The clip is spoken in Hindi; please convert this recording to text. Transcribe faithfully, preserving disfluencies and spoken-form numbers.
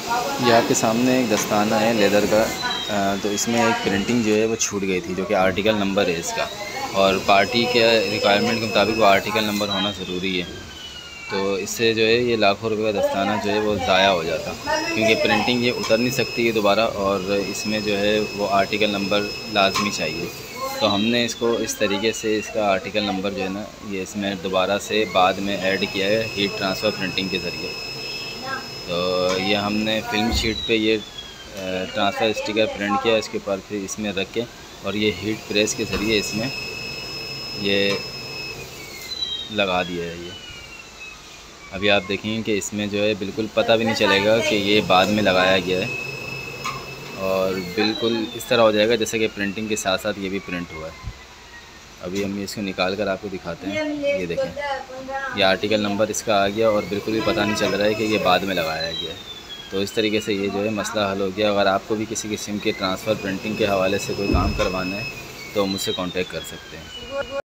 ये आपके सामने एक दस्ताना है लेदर का। तो इसमें एक प्रिंटिंग जो है वो छूट गई थी, जो कि आर्टिकल नंबर है इसका, और पार्टी के रिक्वायरमेंट के मुताबिक वो आर्टिकल नंबर होना ज़रूरी है। तो इससे जो है ये लाखों रुपए का दस्ताना जो है वो ज़ाया हो जाता, क्योंकि प्रिंटिंग ये उतर नहीं सकती है दोबारा, और इसमें जो है वो आर्टिकल नंबर लाजमी चाहिए। तो हमने इसको इस तरीके से इसका आर्टिकल नंबर जो है ना, ये इसमें दोबारा से बाद में ऐड किया है हीट ट्रांसफ़र प्रिंटिंग के ज़रिए। तो ये हमने फिल्म शीट पे ये ट्रांसफ़र स्टिकर प्रिंट किया, इसके ऊपर फिर इसमें रख के, और ये हीट प्रेस के ज़रिए इसमें ये लगा दिया है। ये अभी आप देखेंगे कि इसमें जो है बिल्कुल पता भी नहीं चलेगा कि ये बाद में लगाया गया है, और बिल्कुल इस तरह हो जाएगा जैसे कि प्रिंटिंग के साथ साथ ये भी प्रिंट हुआ है। अभी हम इसको निकाल कर आपको दिखाते हैं। ये देखें, ये आर्टिकल नंबर इसका आ गया, और बिल्कुल भी पता नहीं चल रहा है कि ये बाद में लगाया गया है। तो इस तरीके से ये जो है मसला हल हो गया। अगर आपको भी किसी किस्म के ट्रांसफ़र प्रिंटिंग के हवाले से कोई काम करवाना है तो मुझसे कांटेक्ट कर सकते हैं।